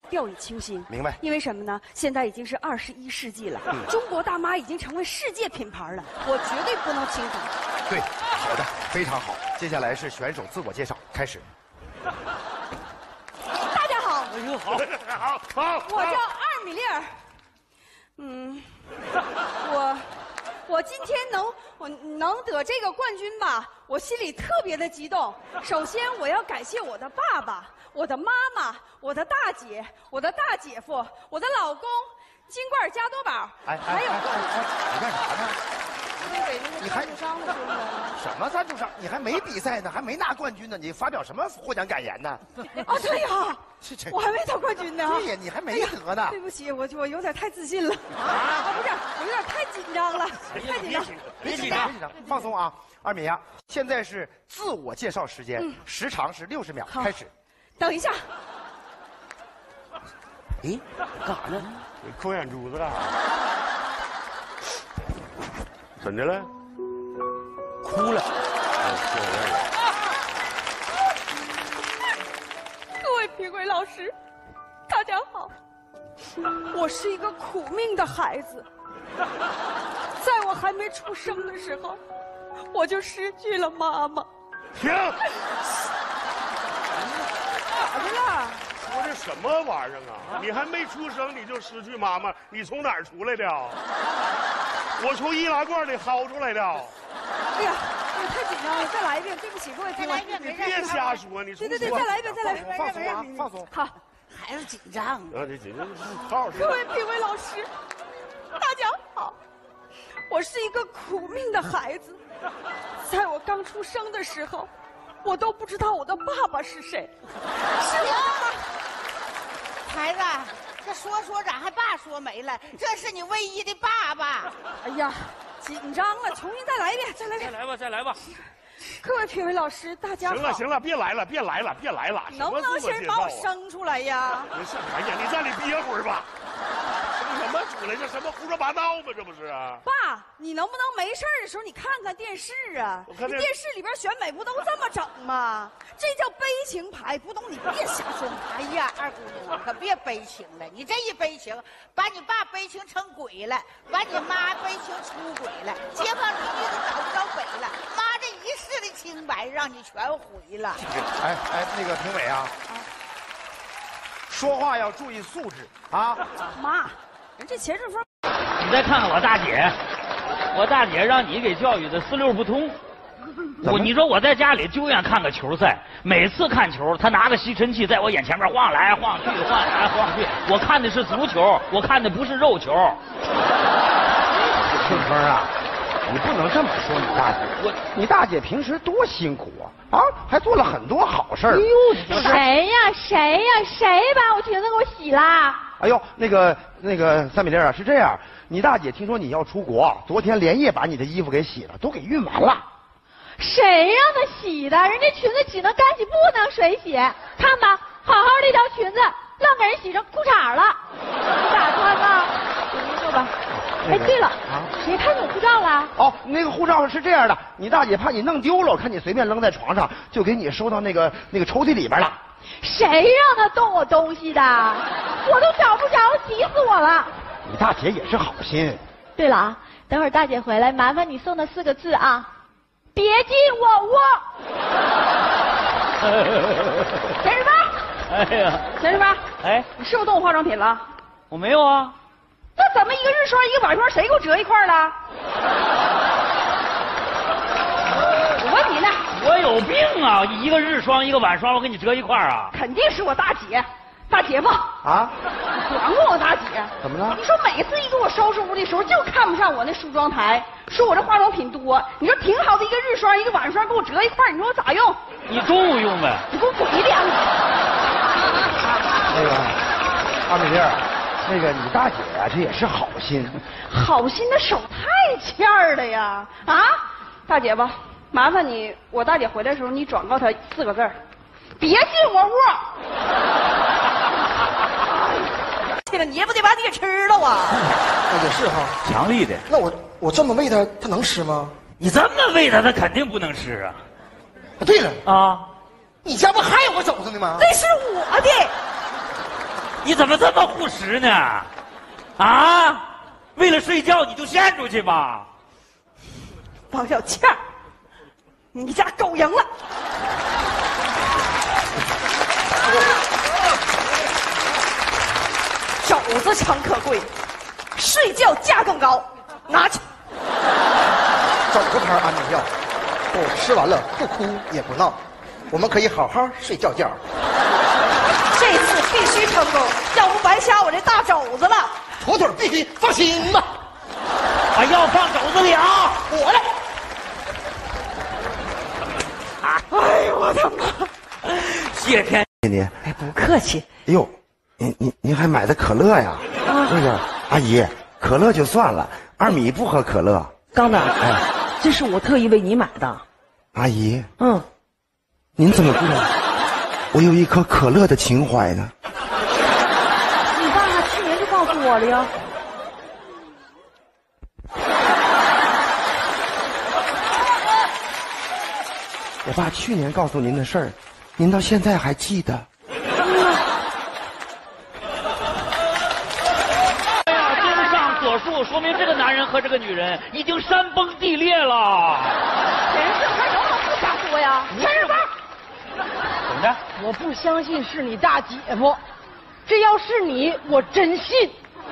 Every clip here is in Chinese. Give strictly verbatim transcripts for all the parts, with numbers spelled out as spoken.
掉以轻心。 明白。 因为什么呢？现在已经是二十一世纪了，嗯、中国大妈已经成为世界品牌了，我绝对不能轻敌。 对，好的，非常好。接下来是选手自我介绍，开始。 大家好。 哎呦，好，好，好。 我叫二米粒儿。嗯，我。我今天能我能得这个冠军吧，我心里特别的激动。首先，我要感谢我的爸爸、我的妈妈、我的大姐、我的大姐夫、我的老公金冠加多宝， 哎， 还有哎哎哎，你干啥呢？ 你还赞助商的什么赞助商？你还没比赛呢，还没拿冠军呢，你发表什么获奖感言呢？ 啊，对呀，我还没得冠军呢。 对呀，你还没得呢。 对不起，我我有点太自信了。啊，不是，我有点太紧张了，太紧张。 别紧张，别紧张，放松啊，二米呀。现在是自我介绍时间，时长是六十秒，开始。 等一下。 咦，干啥呢？抠眼珠子干啥？怎的了？哭了。 各位评委老师，大家好。我是一个苦命的孩子，在我还没出生的时候，我就失去了妈妈。 停！ 咋的了？ 说这什么玩意儿啊？你还没出生你就失去妈妈，你从哪儿出来的？我从易拉罐里薅出来的。 哎呀，我太紧张了，再来一遍，对不起各位评委。 你别瞎说，你对对对，再来一遍，再来一遍， 放松啊，放松。 好， 孩子紧张。 啊，这紧张，好。 各位评委老师，大家好，我是一个苦命的孩子，在我刚出生的时候，我都不知道我的爸爸是谁。是我。 孩子，这说说咋还爸说没了？这是你唯一的爸爸。 哎呀，紧张了，重新再来一遍，再来一遍。 再来吧，再来吧。 各位评委老师，大家好。 行了行了，别来了，别来了，别来了。 能不能先把我生出来呀？ 你是哎呀，你在里憋会儿吧。什么出来？这什么胡说八道吗？这不是啊！ 爸，你能不能没事的时候你看看电视啊？你电视里边选美不都这么整吗？这叫悲情牌，不懂你别瞎说。 哎呀，二姑娘可别悲情了，你这一悲情，把你爸悲情成鬼了，把你妈悲情出轨了，街坊邻居都找不着北了，妈这一世的清白让你全毁了。 哎哎，那个评委啊，说话要注意素质啊！ 妈，人这钱顺风。 你再看看我大姐，我大姐让你给教育的四六不通。我你说我在家里就愿看个球赛，每次看球，她拿个吸尘器在我眼前面晃来晃去，晃来晃去。我看的是足球，我看的不是肉球。 顺风啊，你不能这么说你大姐。我你大姐平时多辛苦啊，啊，还做了很多好事儿。哎呦，谁呀谁呀谁把我裙子给我洗啦？ 哎呦，那个那个三米粒啊，是这样，你大姐听说你要出国，昨天连夜把你的衣服给洗了，都给熨完了。 谁让她洗的？人家裙子只能干洗，不能水洗。看吧，好好的一条裙子，愣给人洗成裤衩了，你咋穿呢？你说吧。哎，对了，啊，谁看见我护照了？ 哦，那个护照是这样的，你大姐怕你弄丢了，看你随便扔在床上，就给你收到那个那个抽屉里边了。 谁让他动我东西的？我都找不着，急死我了。 你大姐也是好心。 对了啊，等会儿大姐回来，麻烦你送她四个字啊，别进我窝。 钱十八， 哎呀， 钱十八， 哎， 你是不是动我化妆品了？ 我没有啊。 那怎么一个日霜一个晚霜，谁给我折一块了？我问你呢。 我有病啊！一个日霜一个晚霜，我给你折一块啊？ 肯定是我大姐，大姐夫啊！ 管过我大姐？ 怎么了？ 你说每次一给我收拾屋的时候，就看不上我那梳妆台，说我这化妆品多。你说挺好的一个日霜一个晚霜，给我折一块，你说我咋用？ 你中午用呗。 你给我滚一边去！ 那个二米粒儿，那个你大姐啊，这也是好心， 好心的手太欠儿了呀！啊，大姐吧。麻烦你，我大姐回来的时候，你转告她四个字儿，别进我窝。 这个你也不得把你给吃了啊！ 那也是哈， 强力的。 那我我这么喂它，它能吃吗？ 你这么喂它，它肯定不能吃啊！ 啊，对了啊， 你家不还有个肘子呢吗？ 那是我的。 你怎么这么护食呢？啊，为了睡觉你就献出去吧。 王小倩儿，你家狗赢了。肘子诚可贵，睡觉价更高，拿去。 肘子牌安眠药，不吃完了不哭也不闹，我们可以好好睡觉觉。 这次必须成功，要不白瞎我这大肘子了。 妥妥必须，放心吧。 把药放肘子里啊！ 我来。 哎呦我的妈！ 谢天你， 哎，不客气。 哎呦，您您您还买的可乐呀？ 啊、 那个阿姨，可乐就算了，二米不喝可乐。 刚子， 哎， 这是我特意为你买的。 阿姨， 嗯， 您怎么知道我有一颗可乐的情怀呢？ 你爸爸去年就告诉我了呀。 我爸去年告诉您的事儿，您到现在还记得？ 哎呀，综上所述，说明这个男人和这个女人已经山崩地裂了。 陈世芬有好不瞎说呀？陈世芬， 怎么着？ 我不相信是你大姐夫，这要是你，我真信。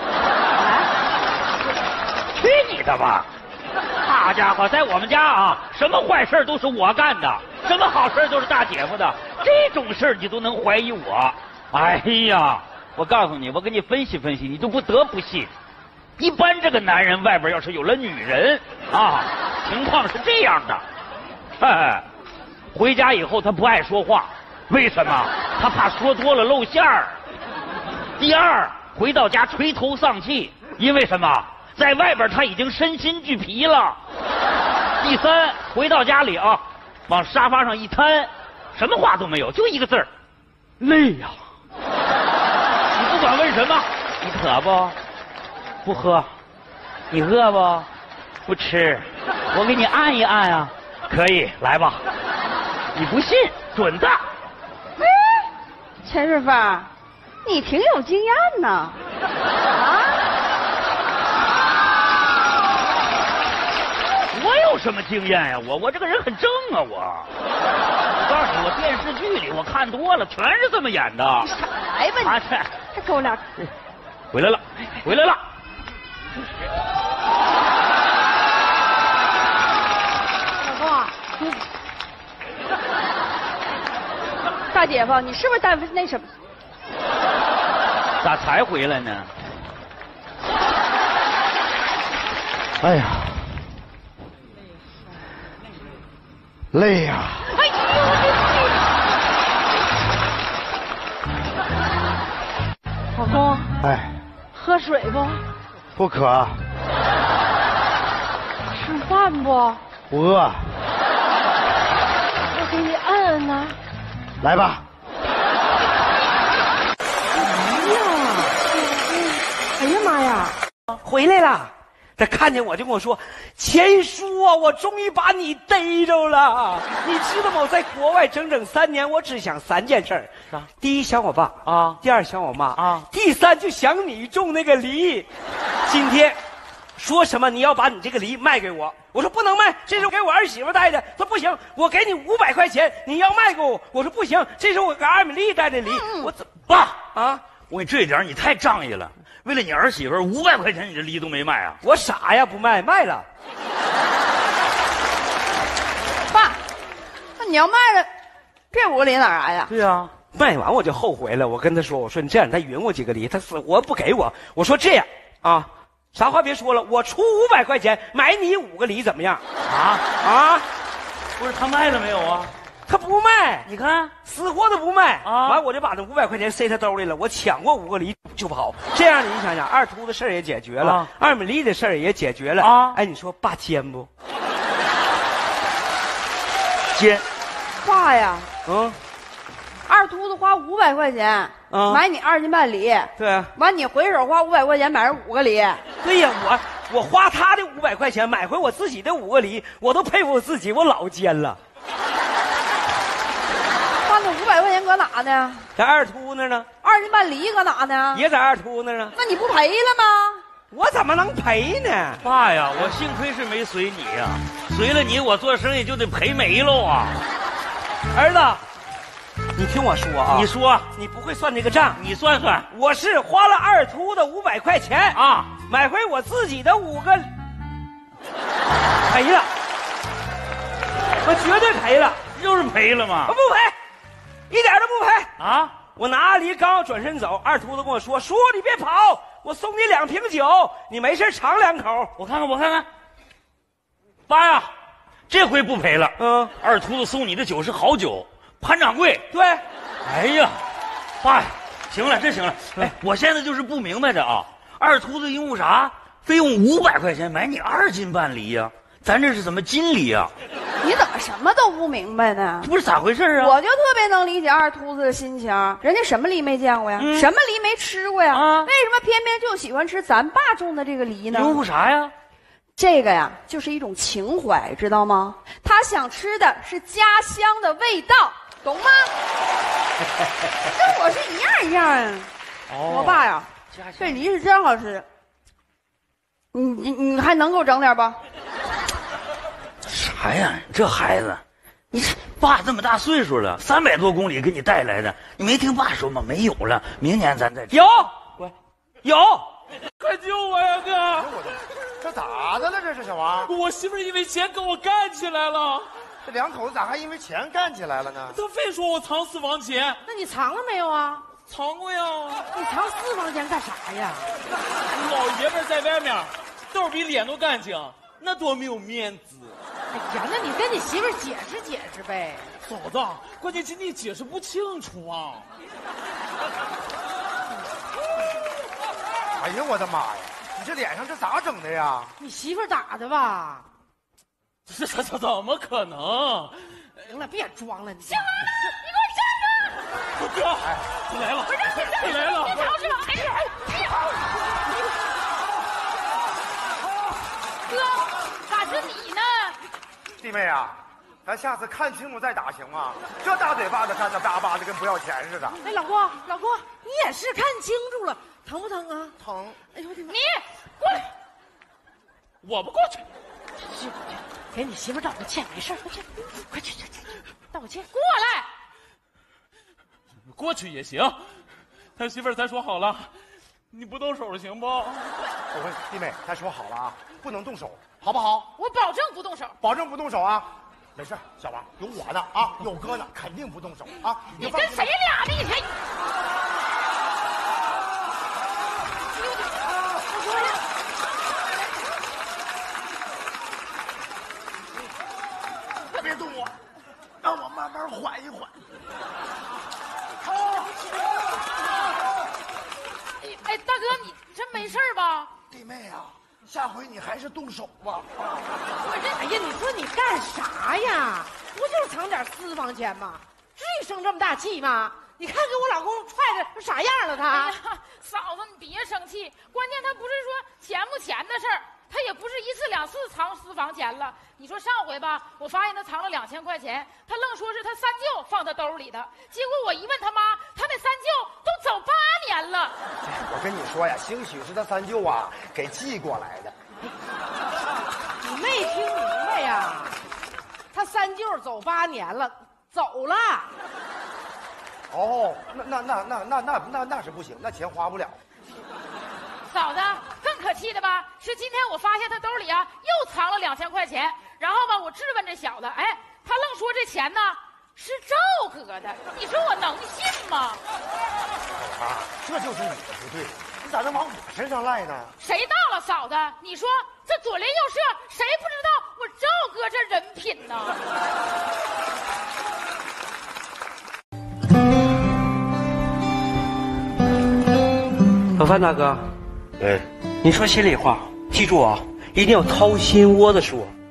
去你的吧！好家伙，在我们家啊，什么坏事都是我干的，什么好事都是大姐夫的，这种事你都能怀疑我？哎呀，我告诉你，我给你分析分析，你就不得不信。一般这个男人外边要是有了女人啊，情况是这样的，哎，回家以后他不爱说话，为什么？他怕说多了露馅儿。第二，回到家垂头丧气，因为什么？在外边他已经身心俱疲了。第三，回到家里啊，往沙发上一瘫，什么话都没有，就一个字儿，累呀。你不管问什么，你渴不？不喝。你饿不？不吃。我给你按一按啊，可以，来吧。你不信，准的。 哎，陈世芬，你挺有经验呢。啊？ 我有什么经验呀？我我这个人很正啊！我，我告诉你，我电视剧里我看多了，全是这么演的。 你少来吧你！ 啊，这还跟我俩回来了，回来了。 老公啊，你大姐夫，你是不是单位那什么？ 咋才回来呢？ 哎呀，累呀！ 哎呦我的天！老公， 哎， 喝水不？ 不渴， 吃饭不？ 不饿， 我给你按按呢。 来吧。 哎呀妈呀， 回来了。他看见我就跟我说：“钱叔啊，我终于把你逮着了！你知道吗？我在国外整整三年，我只想三件事儿：第一想我爸啊， 第二想我妈啊， 第三就想你种那个梨。今天说什么你要把你这个梨卖给我？我说不能卖，这是我给我儿媳妇带的。他说不行，我给你五百块钱，你要卖给我。我说不行，这是我给二美丽带的梨。我怎爸啊？ 我跟你这一点你太仗义了。”为了你儿媳妇五百块钱，你这梨都没卖啊？ 我傻呀，不卖，卖了。 爸，那你要卖了，这五个梨哪儿来呀？ 对呀， 卖完我就后悔了。我跟他说：“我说你这样，他匀我几个梨，他死活不给我。我说这样啊，啥话别说了，我出五百块钱买你五个梨，怎么样？ 啊啊， 不是他卖了没有啊？ 他不卖， 你看死活都不卖啊！ 完我就把那五百块钱塞他兜里了。我抢过五个梨就跑，这样你想想，二秃的事儿也解决了， 啊、 二美丽的事儿也解决了啊！ 哎，你说爸奸不？ 奸。 爸呀， 嗯， 二秃子花五百块钱、嗯、买你二斤半梨， 对啊， 完你回手花五百块钱买人五个梨。 对呀，我我花他的五百块钱买回我自己的五个梨，我都佩服我自己，我老奸了。 花那五百块钱钱搁哪呢？ 在二秃那呢？ 二斤半梨搁哪呢？ 也在二秃那呢？ 那你不赔了吗？ 我怎么能赔呢？ 爸呀，我幸亏是没随你呀、啊，随了你，我做生意就得赔没喽啊！ 儿子，你听我说啊， 你说， 你不会算这个账， 你算算， 我是花了二秃的五百块钱啊， 买回我自己的五个，赔了，我绝对赔了， 又是赔了吗？ 我不赔，一点都不赔啊！ 我拿梨刚要转身走，二秃子跟我说：“叔，你别跑，我送你两瓶酒，你没事尝两口。” 我看看，我看看，爸呀，这回不赔了。 嗯， 二秃子送你的酒是好酒，潘掌柜。 对。 哎呀，爸呀，行了，这行了。哎，我现在就是不明白的啊，二秃子因为啥非用五百块钱买你二斤半梨呀、啊？咱这是怎么斤梨啊？ 你怎么什么都不明白呢？ 这不是咋回事啊？ 我就特别能理解二秃子的心情，人家什么梨没见过呀？嗯、什么梨没吃过呀？啊、为什么偏偏就喜欢吃咱爸种的这个梨呢？ 因为啥呀？ 这个呀，就是一种情怀，知道吗？他想吃的是家乡的味道，懂吗？跟我是一样一样啊。哦、我爸呀，这梨是真好吃。你你你还能给我整点不？ 啥呀？这孩子，你爸这么大岁数了，三百多公里给你带来的，你没听爸说吗？没有了，明年咱再有，有， 快救我呀，哥！ 这咋的了？这是小王， 我媳妇因为钱跟我干起来了。 这两口子咋还因为钱干起来了呢？ 他非说我藏私房钱。 那你藏了没有啊？ 藏过呀。 你藏私房钱干啥呀？ 老爷们在外面，兜比脸都干净，那多没有面子。 哎呀，那你跟你媳妇解释解释呗。 嫂子，关键今天解释不清楚啊。 哎呀，我的妈呀！你这脸上这咋整的呀？ 你媳妇打的吧？ 这这这怎么可能？ 行了，别装了，你。 行了，你给我站着！哥，哎，你来了，你来了！别吵是吧？哎呀， 哥，咋是你呢？ 弟妹啊，咱下次看清楚再打行吗？这大嘴巴子干的巴巴的，跟不要钱似的。 哎，老公，老公，你也是看清楚了，疼不疼啊？ 疼。 哎呦我的妈！ 你过来， 我不过去。 给你媳妇道个歉，没事，快去，快去去去，道个歉。 过来。 过去也行，他媳妇儿咱说好了，你不动手行不？ 我问弟妹，咱说好了啊，不能动手，好不好？ 我保证不动手， 保证不动手啊！没事，小王有我呢啊，有哥呢，肯定不动手啊！ 你跟谁俩呢？你谁？ 别动我，让我慢慢缓一缓。 哎，大哥，你真没事吧？ 弟妹啊，下回你还是动手吧。 我这，哎呀，你说你干啥呀？不就是藏点私房钱吗？至于生这么大气吗？你看给我老公踹的啥样了他？ 哎呀，嫂子，你别生气，关键他不是说钱不钱的事儿。他也不是一次两次藏私房钱了。你说上回吧，我发现他藏了两千块钱，他愣说是他三舅放他兜里的。结果我一问他妈，他那三舅都走八年了。 我跟你说呀，兴许是他三舅啊给寄过来的。 你没听明白呀？他三舅走八年了，走了。 哦，那那那那那那那那是不行，那钱花不了。 嫂子，更可气的吧是今天我发现他兜里啊又藏了两千块钱，然后吧我质问这小子，哎，他愣说这钱呢是赵哥的，你说我能信吗？ 啊，这就是你的不对，你咋能往我身上赖呢？ 谁到了，嫂子？你说这左邻右舍谁不知道我赵哥这人品呢？ 老范大哥。 哎， 你说心里话，记住啊，一定要掏心窝子说。